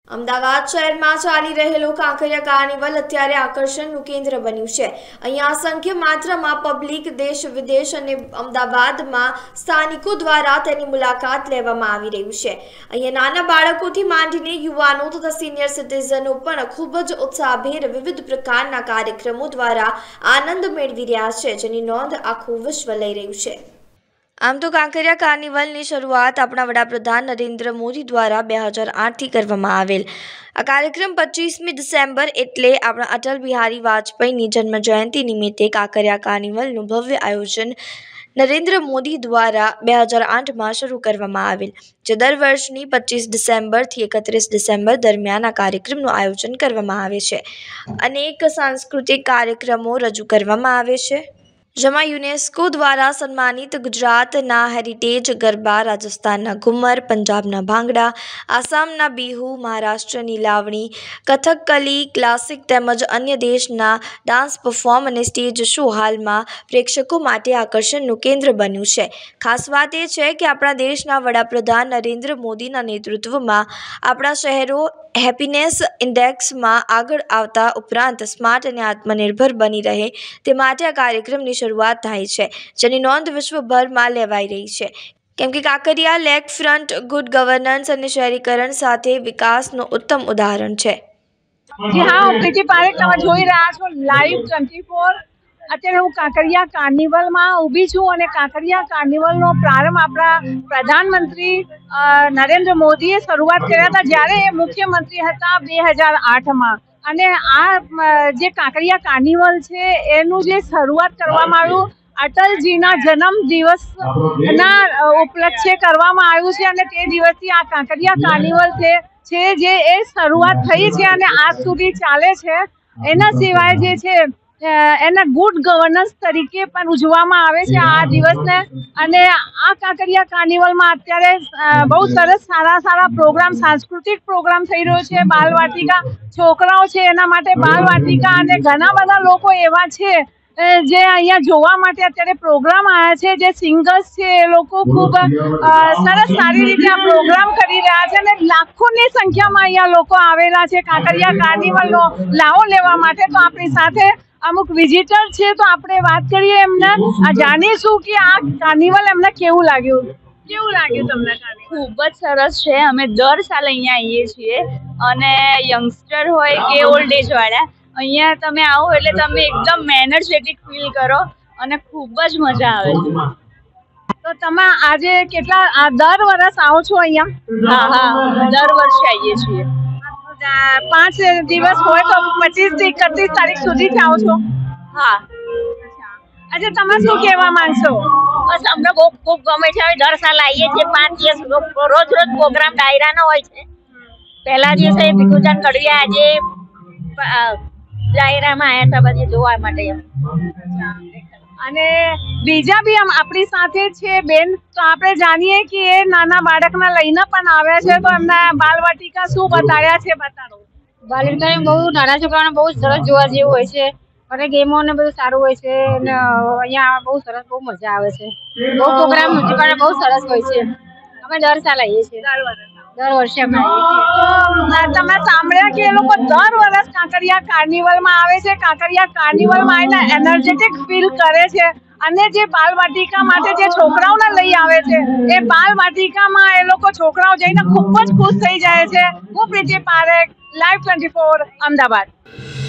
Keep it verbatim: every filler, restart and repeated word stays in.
અમદાવાદ શહેરમાં ચાલી રહેલો કાંકરિયા કાર્નિવલ અત્યારે આકર્ષણનું કેન્દ્ર બન્યું છે। અહીંયા અસંખ્ય માત્રામાં પબ્લિક દેશ વિદેશ અને અમદાવાદમાં સ્થાનિકો દ્વારા તેની મુલાકાત લેવામાં આવી રહ્યું છે। અહીંયા નાના બાળકોથી માંડીને યુવાનો તથા સિનિયર સિટીઝનો પણ ખૂબ જ ઉત્સાહભેર વિવિધ પ્રકારના કાર્યક્રમો દ્વારા આનંદ મેળવી રહ્યા છે, જેની નોંધ આખું વિશ્વ લઈ રહ્યું છે। આમ તો કાંકરિયા કાર્નિવલની શરૂઆત આપણા વડાપ્રધાન નરેન્દ્ર મોદી દ્વારા બે હજાર આઠથી કરવામાં આવેલ। આ કાર્યક્રમ પચીસમી ડિસેમ્બર એટલે આપણા અટલ બિહારી વાજપેયીની જન્મ જયંતિ નિમિત્તે કાંકરિયા કાર્નિવલનું ભવ્ય આયોજન નરેન્દ્ર મોદી દ્વારા બે હજાર આઠમાં શરૂ કરવામાં આવેલ, જે દર વર્ષની પચીસ ડિસેમ્બરથી એકત્રીસ ડિસેમ્બર દરમિયાન આ કાર્યક્રમનું આયોજન કરવામાં આવે છે। અનેક સાંસ્કૃતિક કાર્યક્રમો રજૂ કરવામાં આવે છે, જેમાં યુનેસ્કો દ્વારા સન્માનિત ગુજરાતના હેરિટેજ ગરબા, રાજસ્થાનના ઘુમર, પંજાબના ભાંગડા, આસામના બિહુ, મહારાષ્ટ્રની લાવણી, કથકલી, ક્લાસિક તેમજ અન્ય દેશના ડાન્સ પરફોર્મ અને સ્ટેજ શો હાલમાં પ્રેક્ષકો માટે આકર્ષણનું કેન્દ્ર બન્યું છે। ખાસ વાત એ છે કે આપણા દેશના વડાપ્રધાન નરેન્દ્ર મોદીના નેતૃત્વમાં આપણા શહેરો હેપીનેસ ઇન્ડેક્સમાં આગળ આવતા ઉપરાંત સ્માર્ટ અને આત્મનિર્ભર બની રહે તે માટે આ કાર્યક્રમની શરૂઆત થાય છે, જેની નોંધ વિશ્વભરમાં લેવાઈ રહી છે, કેમ કે Kankaria lake front good governance અને શહેરીકરણ સાથે વિકાસનું ઉત્તમ ઉદાહરણ છે। જી હા, હું પ્રીતિ પારેખ, તમે જોઈ રહ્યા છો લાઈવ ટ્વેન્ટી ફોર। અત્યારે હું કાંકરિયા કાર્નિવલમાં ઊભી છું અને કાંકરિયા કાર્નિવલનો પ્રારંભ આપણા પ્રધાનમંત્રી નરેન્દ્ર મોદીએ શરૂઆત કર્યા હતા જ્યારે એ મુખ્યમંત્રી હતા બે હજાર આઠમાં। અને આ જે કાંકરિયા કાર્નિવલ છે એનું જે શરૂઆત કરવામાં આવ્યું અટલજીના જન્મ દિવસના ઉપલક્ષે કરવામાં આવ્યું છે અને તે દિવસથી આ કાંકરિયા કાર્નિવલ છે છે જે એ શરૂઆત થઈ છે અને આજ સુધી ચાલે છે। એના સિવાય જે છે એના ગુડ ગવર્નન્સ તરીકે પણ ઉજવવામાં આવે છે આ દિવસને। અને આ કાંકરિયા કાર્નિવલમાં અત્યારે બહુ સરસ સારા સારા પ્રોગ્રામ, સાંસ્કૃતિક પ્રોગ્રામ થઈ રહ્યો છે। બાલવાટિકા છોકરાઓ છે એના માટે બાલવાટિકા અને ઘણા બધા લોકો એવા છે જે અહીંયા જોવા માટે અત્યારે પ્રોગ્રામ આવ્યા છે, જે સિંગર્સ છે એ લોકો ખૂબ સરસ સારી રીતે આ પ્રોગ્રામ કરી રહ્યા છે અને લાખોની સંખ્યામાં અહીંયા લોકો આવેલા છે કાંકરિયા કાર્નિવલનો લાવો લેવા માટે। તો આપણી સાથે અમુક વિઝિટર છે તો આપણે વાત કરીએ એમને, જાણીશું કે આ કાર્નિવલ એમને કેવું લાગ્યું। કેવું લાગ્યું તમને કાર્નિવલ? ખૂબ જ સરસ છે। અમે દર સાલ અહીંયા આવીએ છીએ અને યંગસ્ટર હોય કે ઓલ્ડ એજ વાળા, અહીંયા તમે આવો એટલે તમે એકદમ એનર્જેટિક ફીલ કરો અને ખૂબ જ મજા આવે છે। તો તમે આજે કેટલા દર વર્ષ આવો છો અહીંયા? હા હા, દર વર્ષે આવીએ છીએ। પાંચ દિવસ હોય તો પચીસ થી એકત્રીસ તારીખ સુધી આવો છો? હા। આજે તમે શું કહેવા માંગશો? બસ અમને બહુ ખૂબ ગમે છે। હવે દર સાલ આવીએ છીએ, પાંચ દિવસ રોજ રોજ પ્રોગ્રામ ડાયરાનો હોય છે। પહેલા દિવસે ભીખુદાન કડિયા, આજે ડાયરામાં આવ્યા હતા પછી જોવા માટે। અને બીજા બી આમ આપણી સાથે છે બેન, તો આપણે જાણીએ કે એ નાના બાળકને લઈને પણ આવ્યા છે, તો એમના બાલવાટિકા શું બતાવ્યા છે બતાડો। બાલવાટિકા બહુ નાના છોકરાઓને બહુ સરસ જોવા જેવું હોય છે અને ગેમો ને બધું સારું હોય છે અને અહીંયા બહુ સરસ, બહુ મજા આવે છે। બહુ પ્રોગ્રામ મ્યુઝિક બહુ સરસ હોય છે। અમે દર સાલ આવીએ છીએ, દર વર્ષે અમે આવીએ છીએ। તમે સાંભળ્યા કે એ લોકો દર વર્ષ કાંકરિયા કાર્નિવલમાં આવે છે, કાંકરિયા કાર્નિવલમાં આવીને એનર્જેટિક ફીલ કરે છે અને જે બાલવાટિકા માટે જે છોકરાઓને લઈ આવે છે એ બાલવાટિકામાં એ લોકો છોકરાઓ જઈને ખૂબ જ ખુશ થઈ જાય છે। હું Preeti Parekh, live twenty four, Ahmedabad.